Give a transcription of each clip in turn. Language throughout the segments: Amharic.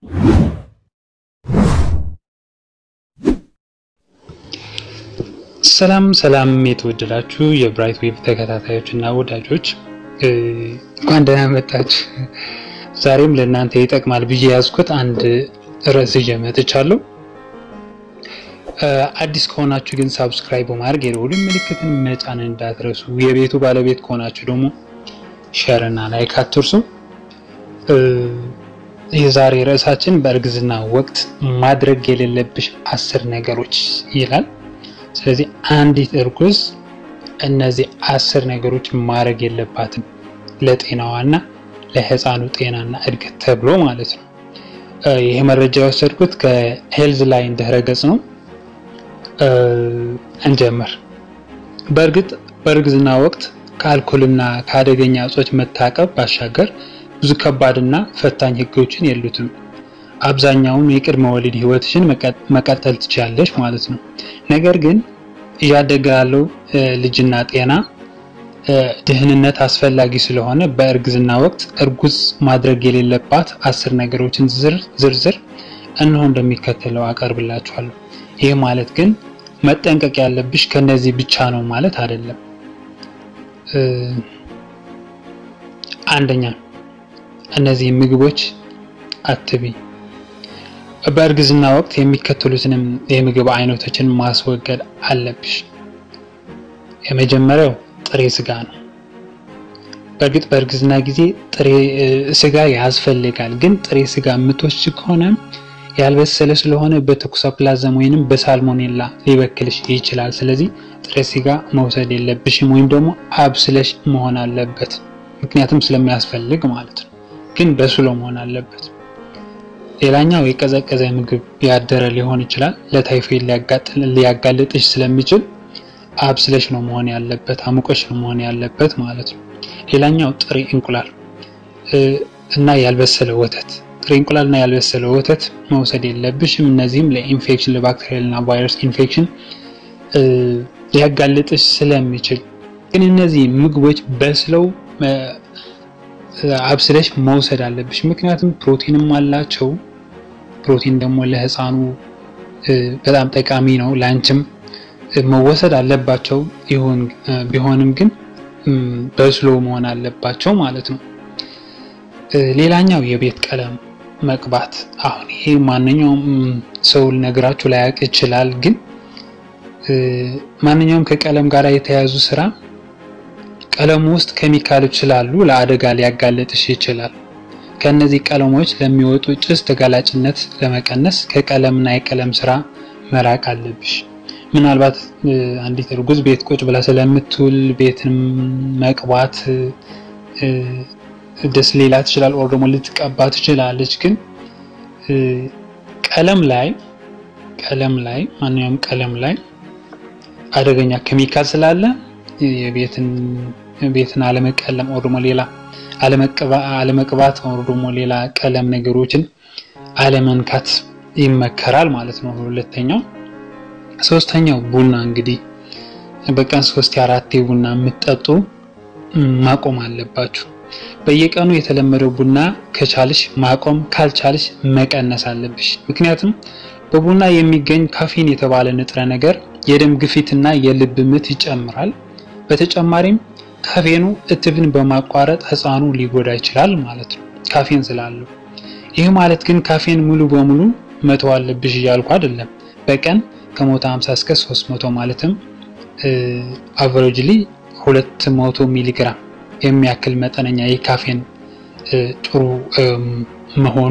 ሰላም የተወደዳችሁ የብራይት ዌብ ተከታታዮችና ወዳጆች እንኳን ደህና መጣችሁ። ዛሬም ለእናንተ ይጠቅማል ብዬ ያዝኩት አንድ ርዕስ ይዤ መጥቻለሁ። አዲስ ከሆናችሁ ግን ሰብስክራይብ በማድረግ የደወል ምልክቱን መጫን እንዳትረሱ። የቤቱ ባለቤት ከሆናችሁ ደግሞ ሼር እና ላይክ አትርሱ። የዛሬ ርዕሳችን በእርግዝና ወቅት ማድረግ የሌለብሽ 10 ነገሮች ይላል። ስለዚህ አንዲት እርጉዝ እነዚህ 10 ነገሮች ማድረግ የለባትም ለጤናዋና ለህፃኑ ጤናና እድገት ተብሎ ማለት ነው። ይሄ መረጃ ወሰድኩት ከሄልዝ ላይን ድረገጽ ነው። እንጀምር። በእርግጥ በእርግዝና ወቅት ከአልኮልና ከአደገኛ እጾች መታቀብ ባሻገር ብዙ ከባድና ፈታኝ ህጎችን የሉትም። አብዛኛውን የቅድመ ወሊድ ህይወትሽን መቀጠል ትችያለሽ ማለት ነው። ነገር ግን እያደገ ያለው ልጅና ጤና ደህንነት አስፈላጊ ስለሆነ በእርግዝና ወቅት እርጉዝ ማድረግ የሌለባት 10 ነገሮችን ዝርዝር እነሆ እንደሚከተለው አቀርብላችኋለሁ። ይሄ ማለት ግን መጠንቀቅ ያለብሽ ከነዚህ ብቻ ነው ማለት አይደለም። አንደኛ እነዚህ ምግቦች አትቢ። በእርግዝና ወቅት የሚከተሉትን የምግብ አይነቶችን ማስወገድ አለብሽ። የመጀመሪያው ጥሬ ስጋ ነው። በእርግጥ በእርግዝና ጊዜ ጥሬ ስጋ ያስፈልጋል፣ ግን ጥሬ ስጋ የምትወስጂ ከሆነ ያልበሰለ ስለሆነ በቶክሶፕላዝም ወይንም በሳልሞኔላ ሊበክልሽ ይችላል። ስለዚህ ጥሬ ስጋ መውሰድ የለብሽም ወይም ደግሞ አብስለሽ መሆን አለበት፣ ምክንያቱም ስለሚያስፈልግ ማለት ነው። ግን በስሎ መሆን አለበት። ሌላኛው የቀዘቀዘ ምግብ ያደረ ሊሆን ይችላል፣ ለታይፎይድ ሊያጋልጥሽ ስለሚችል አብስለሽ ነው መሆን ያለበት፣ አሙቀሽ ነው መሆን ያለበት ማለት ነው። ሌላኛው ጥሬ እንቁላል እና ያልበሰለ ወተት። ጥሬ እንቁላልና ያልበሰለ ወተት መውሰድ የለብሽም። እነዚህም ለኢንፌክሽን ለባክቴሪያልና ቫይረስ ኢንፌክሽን ሊያጋልጥሽ ስለሚችል ግን እነዚህ ምግቦች በስለው አብስለሽ መውሰድ አለብሽ፣ ምክንያቱም ፕሮቲንም አላቸው። ፕሮቲን ደግሞ ለህፃኑ በጣም ጠቃሚ ነው፣ ላንቺም መወሰድ አለባቸው። ቢሆንም ግን በስሎ መሆን አለባቸው ማለት ነው። ሌላኛው የቤት ቀለም መቅባት። አሁን ይሄ ማንኛውም ሰው ልነግራችሁ ላያውቅ ይችላል፣ ግን ማንኛውም ከቀለም ጋር የተያያዙ ስራ ቀለሙ ውስጥ ኬሚካሎች ስላሉ ለአደጋ ሊያጋልጥሽ ይችላል። ከነዚህ ቀለሞች ለሚወጡ ጭስ ተጋላጭነት ለመቀነስ ከቀለምና የቀለም ስራ መራቅ አለብሽ። ምናልባት አንዲት እርጉዝ ቤት ቁጭ ብላ ስለምትውል ቤትን መቅባት ደስ ሊላት ይችላል፣ or ደግሞ ልትቀባ ትችላለች። ግን ቀለም ላይ ማንኛውም ቀለም ላይ አደገኛ ኬሚካል ስላለ የቤትን አለመቀለም or ደግሞ ሌላ አለመቅባት or ደግሞ ሌላ ቀለም ነገሮችን አለመንካት ይመከራል ማለት ነው። ሁለተኛው። ሶስተኛው ቡና። እንግዲህ በቀን 3-4 ቡና የምትጠጡ ማቆም አለባችሁ። በየቀኑ የተለመደው ቡና ከቻልሽ ማቆም፣ ካልቻልሽ መቀነስ አለብሽ። ምክንያቱም በቡና የሚገኝ ካፌን የተባለ ንጥረ ነገር የደም ግፊትና የልብ ምት ይጨምራል። በተጨማሪም ካፌኑ እትብን በማቋረጥ ህፃኑ ሊጎዳ ይችላል ማለት ነው፣ ካፌን ስላለው። ይሄ ማለት ግን ካፌን ሙሉ በሙሉ መተው አለብሽ እያልኩ አይደለም። በቀን ከ150 እስከ 300 ማለትም አቨሬጅሊ 200 ሚሊግራም የሚያክል መጠነኛ የካፌን ጥሩ መሆኑ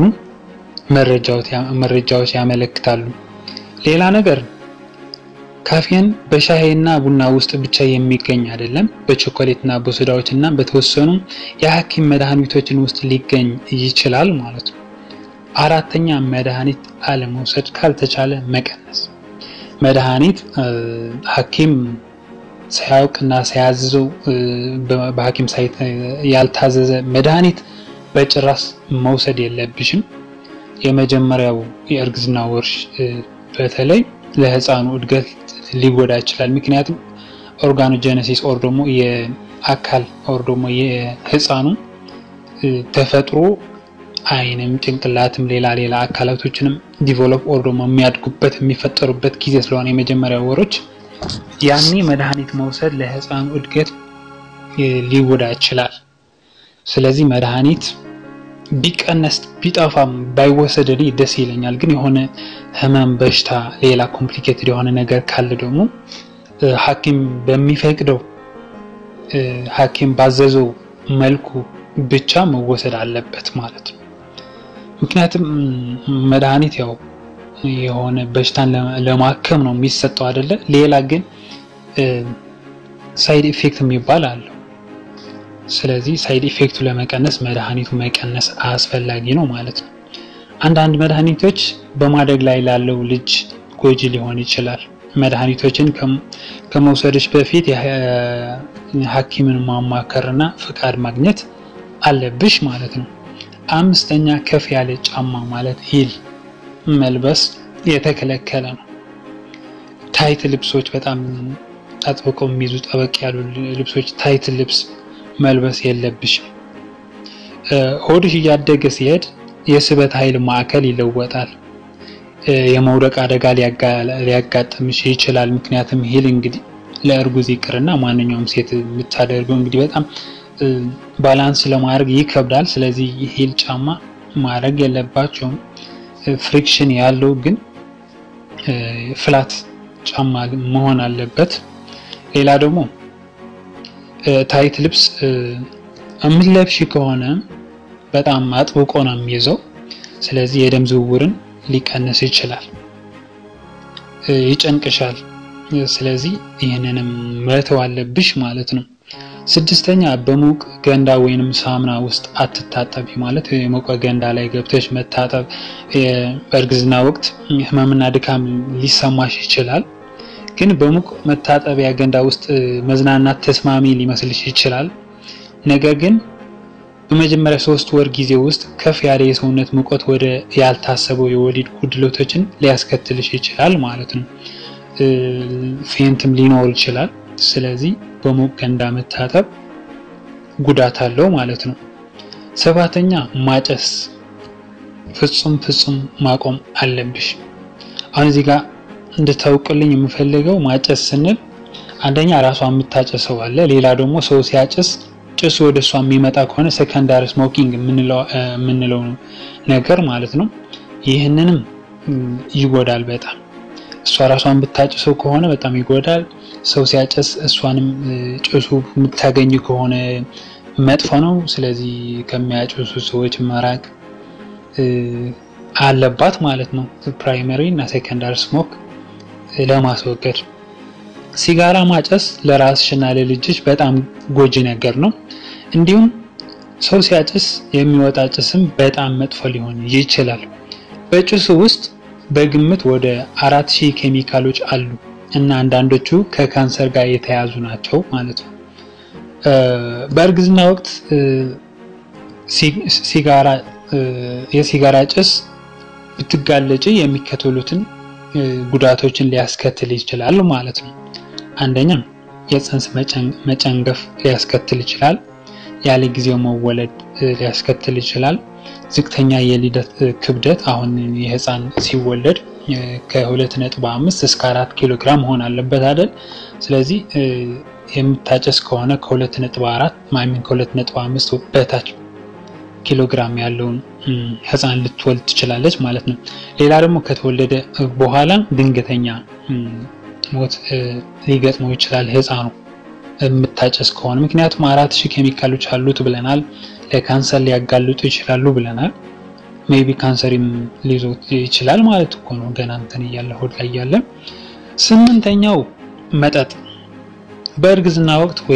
መረጃዎች ያመለክታሉ። ሌላ ነገር ካፌን በሻይና ቡና ውስጥ ብቻ የሚገኝ አይደለም፣ በቾኮሌትና በሶዳዎችና በተወሰኑ የሐኪም መድኃኒቶችን ውስጥ ሊገኝ ይችላል ማለት ነው። አራተኛ መድኃኒት አለመውሰድ፣ ካልተቻለ መቀነስ። መድኃኒት ሐኪም ሳያውቅና ሳያዝዘው በሐኪም ሳይት ያልታዘዘ መድኃኒት በጭራሽ መውሰድ የለብሽም። የመጀመሪያው የእርግዝና ወር በተለይ ለህፃኑ እድገት ሊጎዳ ይችላል። ምክንያቱም ኦርጋኖጀነሲስ or ደግሞ የአካል or ደግሞ የህፃኑ ተፈጥሮ አይንም ጭንቅላትም ሌላ አካላቶችንም ዲቨሎፕ ኦር ደግሞ የሚያድጉበት የሚፈጠሩበት ጊዜ ስለሆነ የመጀመሪያው ወሮች ያኔ መድኃኒት መውሰድ ለህፃኑ እድገት ሊጎዳ ይችላል። ስለዚህ መድኃኒት ቢቀነስ ቢጠፋም ባይወሰድልኝ ደስ ይለኛል። ግን የሆነ ህመም በሽታ ሌላ ኮምፕሊኬትድ የሆነ ነገር ካለ ደግሞ ሐኪም በሚፈቅደው ሐኪም ባዘዘው መልኩ ብቻ መወሰድ አለበት ማለት ነው። ምክንያቱም መድኃኒት ያው የሆነ በሽታን ለማከም ነው የሚሰጠው አይደለ? ሌላ ግን ሳይድ ኢፌክት የሚባል አለ። ስለዚህ ሳይድ ኢፌክቱ ለመቀነስ መድኃኒቱ መቀነስ አስፈላጊ ነው ማለት ነው። አንዳንድ መድኃኒቶች በማደግ ላይ ላለው ልጅ ጎጂ ሊሆን ይችላል። መድኃኒቶችን ከመውሰድሽ በፊት ሐኪምን ማማከርና ፍቃድ ማግኘት አለብሽ ማለት ነው። አምስተኛ ከፍ ያለ ጫማ ማለት ሂል መልበስ የተከለከለ ነው። ታይት ልብሶች በጣም አጥብቀው የሚይዙ ጠበቅ ያሉ ልብሶች ታይት ልብስ መልበስ የለብሽም። ሆድሽ እያደገ ሲሄድ የስበት ኃይል ማዕከል ይለወጣል። የመውደቅ አደጋ ሊያጋጥምሽ ይችላል። ምክንያቱም ሂል እንግዲህ ለእርጉዝ ይቅርና ማንኛውም ሴት የምታደርገው እንግዲህ በጣም ባላንስ ለማድረግ ይከብዳል። ስለዚህ ሂል ጫማ ማድረግ የለባቸውም። ፍሪክሽን ያለው ግን ፍላት ጫማ መሆን አለበት። ሌላ ደግሞ ታይት ልብስ እምትለብሺ ከሆነ በጣም አጥብቆ ነው የሚይዘው። ስለዚህ የደም ዝውውርን ሊቀንስ ይችላል፣ ይጨንቅሻል። ስለዚህ ይሄንንም መተው አለብሽ ማለት ነው። ስድስተኛ በሙቅ ገንዳ ወይንም ሳሙና ውስጥ አትታጠቢ ማለት የሞቀ ገንዳ ላይ ገብተሽ መታጠብ በእርግዝና ወቅት ህመምና ድካም ሊሰማሽ ይችላል። ግን በሙቅ መታጠቢያ ገንዳ ውስጥ መዝናናት ተስማሚ ሊመስልሽ ይችላል። ነገር ግን በመጀመሪያ 3 ወር ጊዜ ውስጥ ከፍ ያለ የሰውነት ሙቀት ወደ ያልታሰበው የወሊድ ጉድለቶችን ሊያስከትልሽ ይችላል ማለት ነው። ፌንትም ሊኖር ይችላል። ስለዚህ በሙቅ ገንዳ መታጠብ ጉዳት አለው ማለት ነው። ሰባተኛ ማጨስ ፍጹም ማቆም አለብሽ። አሁን እዚህ ጋር እንድታውቁልኝ የምፈልገው ማጨስ ስንል አንደኛ ራሷን የምታጨሰው አለ። ሌላ ደግሞ ሰው ሲያጨስ ጭሱ ወደሷ የሚመጣ ከሆነ ሰከንዳሪ ስሞኪንግ የምንለው ነገር ማለት ነው። ይህንንም ይጎዳል በጣም። እሷ ራሷን ብታጨሰው ከሆነ በጣም ይጎዳል። ሰው ሲያጨስ እሷንም ጭሱ የምታገኝ ከሆነ መጥፎ ነው። ስለዚህ ከሚያጨሱ ሰዎች መራቅ አለባት ማለት ነው። ፕራይመሪ እና ሴኮንዳሪ ስሞክ ለማስወገድ። ሲጋራ ማጨስ ለራስሽና ለልጅሽ በጣም ጎጂ ነገር ነው። እንዲሁም ሰው ሲያጨስ የሚወጣ ጭስም በጣም መጥፎ ሊሆን ይችላል። በጭሱ ውስጥ በግምት ወደ 4000 ኬሚካሎች አሉ እና አንዳንዶቹ ከካንሰር ጋር የተያዙ ናቸው ማለት ነው። በእርግዝና ወቅት የሲጋራ ጭስ ብትጋለጪ የሚከተሉትን ጉዳቶችን ሊያስከትል ይችላል ማለት ነው። አንደኛ የጽንስ መጨንገፍ ሊያስከትል ይችላል። ያለ ጊዜው መወለድ ሊያስከትል ይችላል። ዝቅተኛ የልደት ክብደት አሁን የህፃን ሲወለድ ከ2.5 እስከ 4 ኪሎ ግራም መሆን አለበት አይደል? ስለዚህ የምታጨስ ከሆነ ከ2.5 በታች ኪሎ ግራም ያለውን ህፃን ልትወልድ ትችላለች ማለት ነው። ሌላ ደግሞ ከተወለደ በኋላ ድንገተኛ ሞት ሊገጥመው ይችላል ህፃኑ የምታጨስ ከሆነ። ምክንያቱም 4000 ኬሚካሎች አሉት ብለናል። ለካንሰር ሊያጋልጡ ይችላሉ ብለናል። ሜቢ ካንሰርም ሊይዞት ይችላል ማለት እኮ ነው ገና እንትን እያለ ሆድ ላይ ያለ። ስምንተኛው መጠጥ በእርግዝና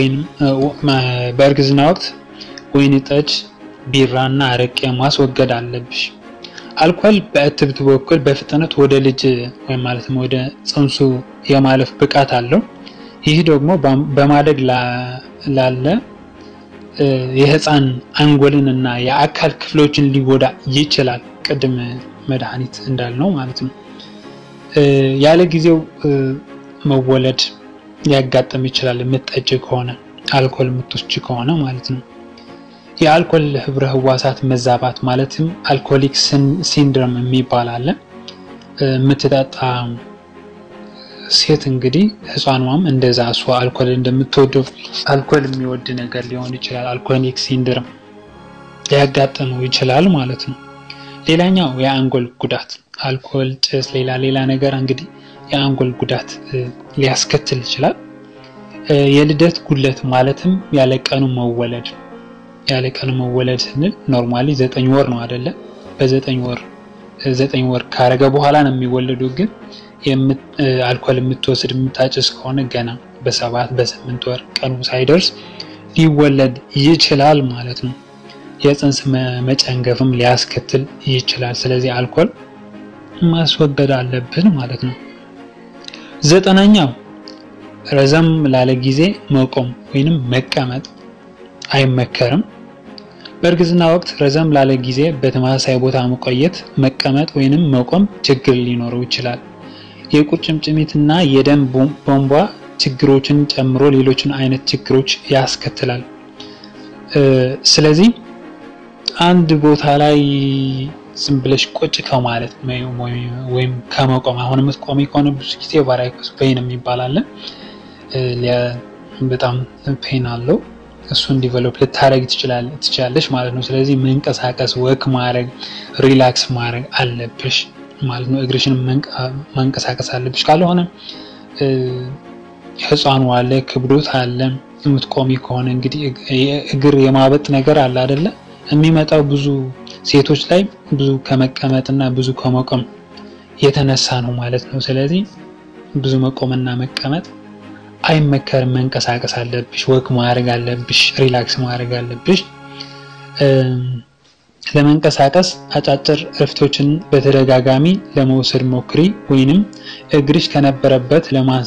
ወቅት ወይን ጠጅ፣ ቢራና አረቄ ማስወገድ አለብሽ። አልኮል በእትብት በኩል በፍጥነት ወደ ልጅ ወይ ማለት ወደ ጽንሱ የማለፍ ብቃት አለው። ይህ ደግሞ በማደግ ላለ የህፃን አንጎልንና የአካል ክፍሎችን ሊጎዳ ይችላል። ቅድም መድኃኒት እንዳልነው ማለት ነው። ያለ ጊዜው መወለድ ሊያጋጥም ይችላል የምትጠጪ ከሆነ አልኮል የምትወስጂ ከሆነ ማለት ነው። የአልኮል ህብረ ህዋሳት መዛባት ማለትም አልኮሊክ ሲንድሮም የሚባል አለ። የምትጠጣ ሴት እንግዲህ ህፃኗም እንደዛ እሷ አልኮል እንደምትወደው አልኮል የሚወድ ነገር ሊሆን ይችላል። አልኮሊክ ሲንድሮም ሊያጋጥመው ይችላል ማለት ነው። ሌላኛው የአንጎል ጉዳት አልኮል፣ ጭስ፣ ሌላ ነገር እንግዲህ የአንጎል ጉዳት ሊያስከትል ይችላል። የልደት ጉድለት ማለትም ያለቀኑ መወለድ ስንል ኖርማሊ 9 ወር ነው አይደለ? በ9 ወር ካረገ በኋላ ነው የሚወለደው። ግን አልኮል የምትወስድ የምታጭስ ከሆነ ገና በ7 በ8 ወር ቀኑ ሳይደርስ ሊወለድ ይችላል ማለት ነው። የጽንስ መጨንገፍም ሊያስከትል ይችላል። ስለዚህ አልኮል ማስወገድ አለብን ማለት ነው። 9ኛው ረዘም ላለ ጊዜ መቆም ወይንም መቀመጥ አይመከርም። በእርግዝና ወቅት ረዘም ላለ ጊዜ በተመሳሳይ ቦታ መቆየት፣ መቀመጥ ወይንም መቆም ችግር ሊኖረው ይችላል። የቁርጭምጭሚትና የደም ቧንቧ ችግሮችን ጨምሮ ሌሎችን አይነት ችግሮች ያስከትላል። ስለዚህ አንድ ቦታ ላይ ዝም ብለሽ ቁጭ ከማለት ወይም ከመቆም አሁን የምትቆሚ ከሆነ ብዙ ጊዜ ቫራይኮስ ፔን የሚባል አለ። በጣም ፔን አለው። እሱን ዲቨሎፕ ልታረግ ትችላለሽ ማለት ነው። ስለዚህ መንቀሳቀስ፣ ወክ ማድረግ፣ ሪላክስ ማድረግ አለብሽ ማለት ነው። እግርሽን መንቀሳቀስ አለብሽ። ካልሆነ ህፃኑ አለ፣ ክብዶት አለ። የምትቆሚ ከሆነ እንግዲህ እግር የማበጥ ነገር አለ አይደለ? የሚመጣው ብዙ ሴቶች ላይ ብዙ ከመቀመጥና ብዙ ከመቆም የተነሳ ነው ማለት ነው። ስለዚህ ብዙ መቆምና መቀመጥ አይመከርም። መንቀሳቀስ አለብሽ፣ ወክ ማድረግ አለብሽ፣ ሪላክስ ማድረግ አለብሽ። ለመንቀሳቀስ አጫጭር እረፍቶችን በተደጋጋሚ ለመውሰድ ሞክሪ፣ ወይንም እግርሽ ከነበረበት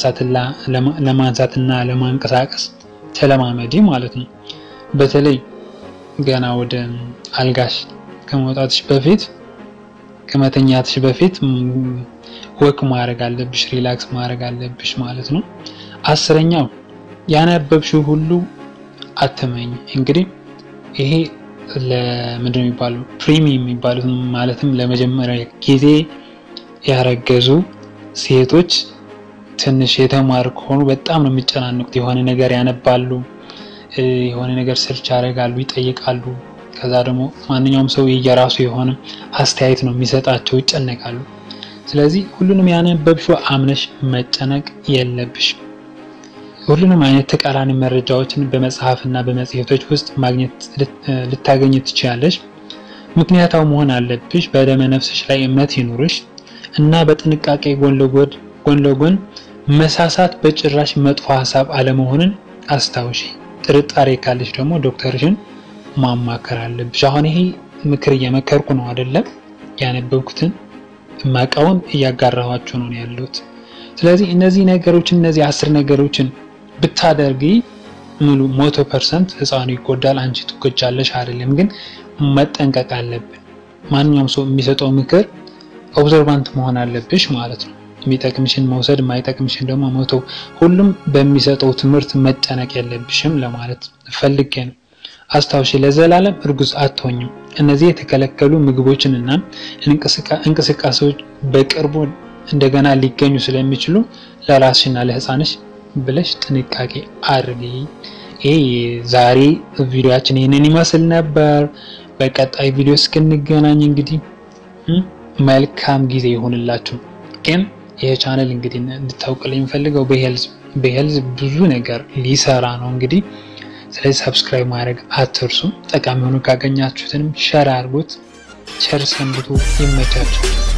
ለማንሳትና ለማንቀሳቀስ ተለማመዲ ማለት ነው። በተለይ ገና ወደ አልጋሽ ከመውጣትሽ በፊት ከመተኛትሽ በፊት ወክ ማድረግ አለብሽ፣ ሪላክስ ማድረግ አለብሽ ማለት ነው። 10ኛው ያነበብሽው ሁሉ አትመኝ። እንግዲህ ይሄ ለምንድነው የሚባለው ፕሪሚየም የሚባሉት ማለትም ለመጀመሪያ ጊዜ ያረገዙ ሴቶች ትንሽ የተማሩ ከሆኑ በጣም ነው የሚጨናነቁት። የሆነ ነገር ያነባሉ፣ የሆነ ነገር ሰርች ያደርጋሉ፣ ይጠይቃሉ። ከዛ ደግሞ ማንኛውም ሰው የራሱ የሆነ አስተያየት ነው የሚሰጣቸው፣ ይጨነቃሉ። ስለዚህ ሁሉንም ያነበብሽው አምነሽ መጨነቅ የለብሽ። ሁሉንም አይነት ተቃራኒ መረጃዎችን በመጽሐፍና በመጽሔቶች ውስጥ ማግኘት ልታገኝ ትችያለሽ። ምክንያታው መሆን አለብሽ። በደመ ነፍስሽ ላይ እምነት ይኑርሽ እና በጥንቃቄ ጎን ለጎን መሳሳት በጭራሽ መጥፎ ሐሳብ አለመሆንን አስታውሺ። ጥርጣሬ ካለሽ ደግሞ ዶክተርሽን ማማከር አለብሽ። አሁን ይሄ ምክር እየመከርኩ ነው አይደለም? ያነበብኩትን ማቃውን እያጋራኋችሁ ነው ያለሁት። ስለዚህ እነዚህ 10 ነገሮችን ብታደርጊ ሙሉ 100% ህፃኑ ይጎዳል፣ አንቺ ትጎጃለሽ አይደለም። ግን መጠንቀቅ አለብን። ማንኛውም ሰው የሚሰጠው ምክር ኦብዘርቫንት መሆን አለብሽ ማለት ነው። የሚጠቅምሽን መውሰድ፣ የማይጠቅምሽን ደግሞ መተው። ሁሉም በሚሰጠው ትምህርት መጨነቅ የለብሽም ለማለት ፈልጌ ነው። አስታውሺ፣ ለዘላለም እርጉዝ አትሆኝም። እነዚህ የተከለከሉ ምግቦችንና እንቅስቃሴዎች በቅርቡ እንደገና ሊገኙ ስለሚችሉ ለራስሽና ለህፃንሽ ብለሽ ጥንቃቄ አድርጊ። ይሄ ዛሬ ቪዲዮአችን ይሄንን ይመስል ነበር። በቀጣይ ቪዲዮ እስክንገናኝ እንግዲህ መልካም ጊዜ ይሁንላችሁ። ግን ይሄ ቻናል እንግዲህ እንድታውቁልኝ ፈልገው በሄልዝ ብዙ ነገር ሊሰራ ነው እንግዲህ። ስለዚህ ሰብስክራይብ ማድረግ አትርሱ። ጠቃሚ ሆኖ ካገኛችሁትንም ሼር አድርጉት። ቸር ሰንብቱ። ይመቻችሁ።